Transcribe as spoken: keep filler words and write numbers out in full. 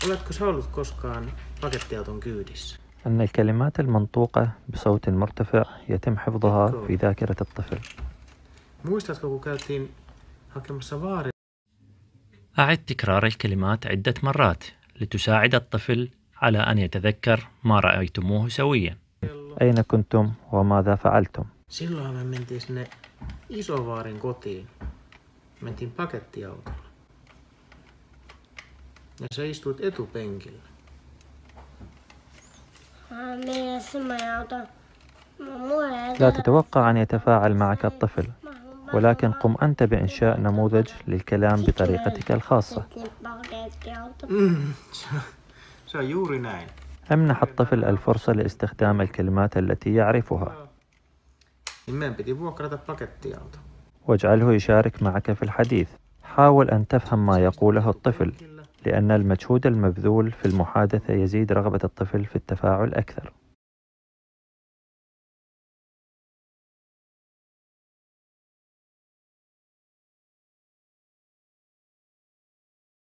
Oletko sä ollut koskaan pakettiauton kyydissä? أن الكلمات المنطوقة بصوت مرتفع يتم حفظها في ذاكرة الطفل. Muistatko, kun käytiin hakemassa vaari؟ أعد تكرار الكلمات عدة مرات لتساعد الطفل على أن يتذكر ما رأيتموه سويا. أين كنتم وماذا فعلتم؟ Silloin me mentiin sinne isovaarin kotiin. Mentiin pakettiautolla. Ja sä istuit etupenkillä. لا تتوقع أن يتفاعل معك الطفل، ولكن قم أنت بإنشاء نموذج للكلام بطريقتك الخاصة. Se on juuri näin. امنح الطفل الفرصة لاستخدام الكلمات التي يعرفها. Meidän piti vuokrata pakettiauto. واجعله يشارك معك في الحديث. حاول أن تفهم ما يقوله الطفل، لأن المجهود المبذول في المحادثة يزيد رغبة الطفل في التفاعل أكثر.